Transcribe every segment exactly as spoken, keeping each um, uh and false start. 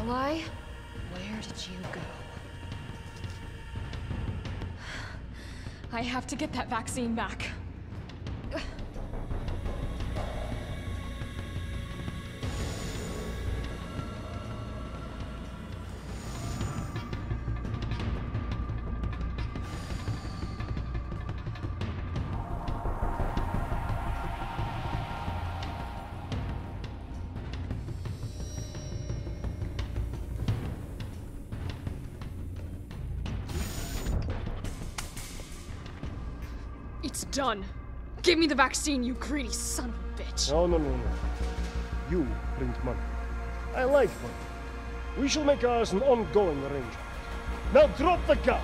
Nikolai, where did you go? I have to get that vaccine back. It's done. Give me the vaccine, you greedy son of a bitch. No, no, no, no. You print money. I like money. We shall make ours an ongoing arrangement. Now drop the gun!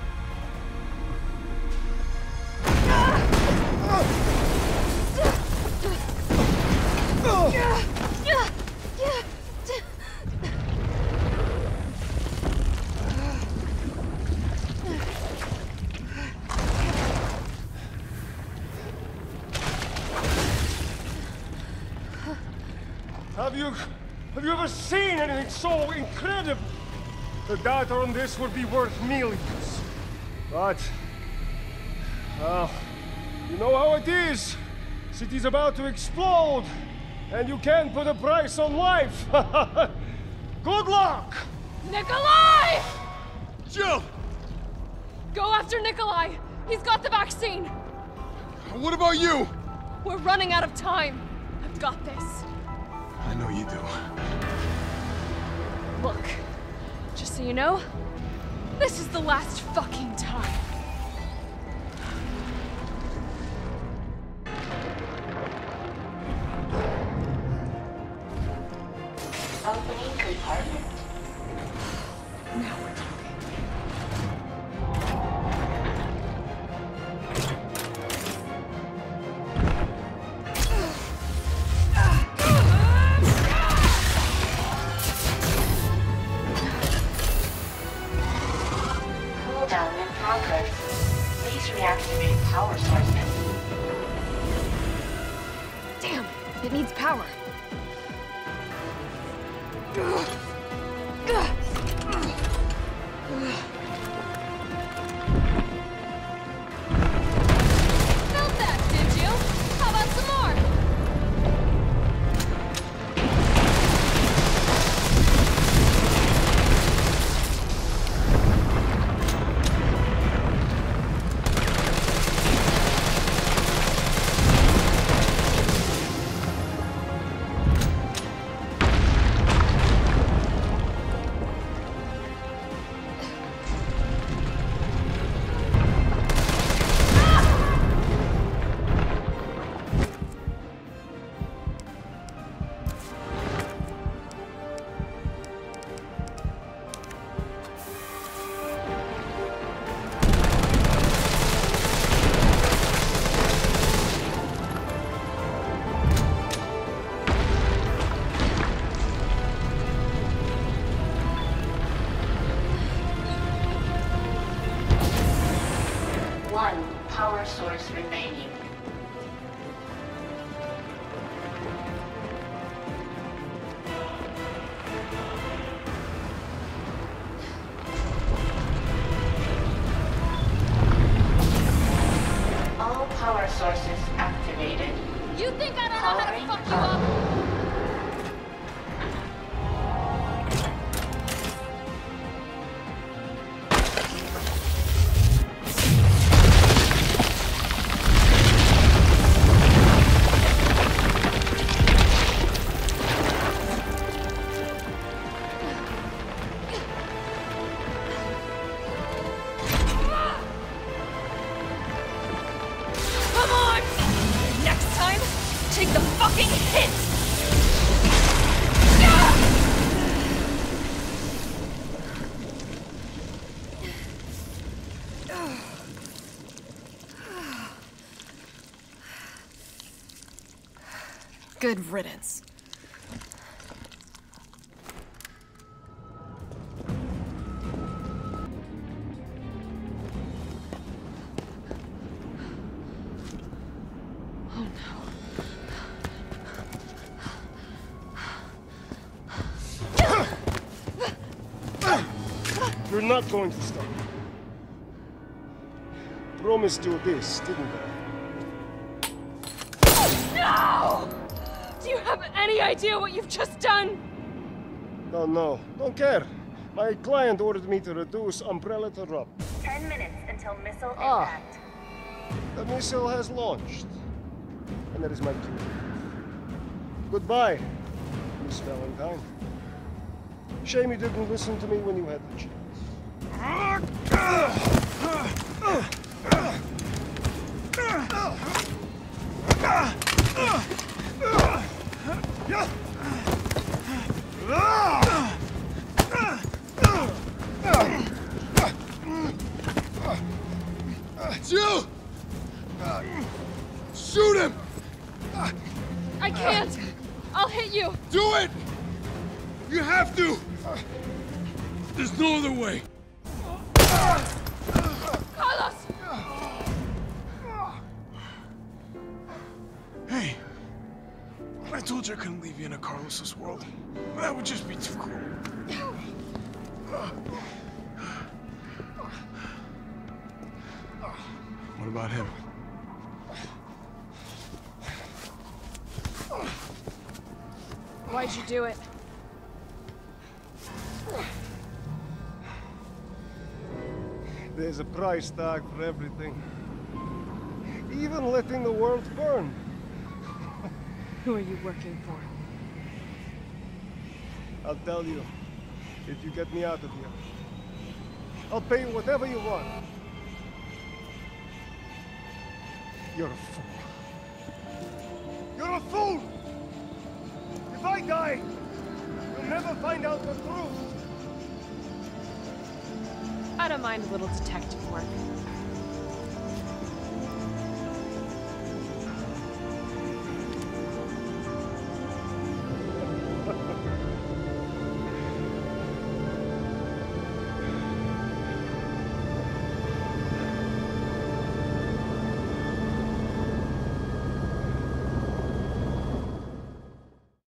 Have you... have you ever seen anything so incredible? The data on this would be worth millions. But... well, you know how it is. City's about to explode, and you can't put a price on life. Good luck! Nikolai! Jill! Go after Nikolai! He's got the vaccine! What about you? We're running out of time. I've got this. I know you do. Look, just so you know, this is the last fucking time. Opening compartment. Now we're talking. Cooldown in progress. Please reactivate power sources. Damn, it needs power. Felt that, did you? How about some more? One power source remaining. All power sources activated. You think I don't know how to fuck you up? Come on! Next time, take the fucking hit! Good riddance. Oh no. You're not going to stop. Promised you this, didn't I? No! Do you have any idea what you've just done? No, no, don't care. My client ordered me to reduce Umbrella to rub. Ten minutes until missile Ah. impact. The missile has launched. And that is my cue. Goodbye, Miss Valentine. Shame you didn't listen to me when you had the chance. Jill! Shoot him! I can't! I'll hit you! Do it! You have to! There's no other way. Carlos! Hey, I told you I couldn't leave you in a Carlos's world. That would just be too cruel. What about him? Why'd you do it? There's a price tag for everything. Even letting the world burn. Who are you working for? I'll tell you, if you get me out of here. I'll pay you whatever you want. You're a fool. You're a fool! If I die, you'll never find out the truth. I don't mind a little detective work.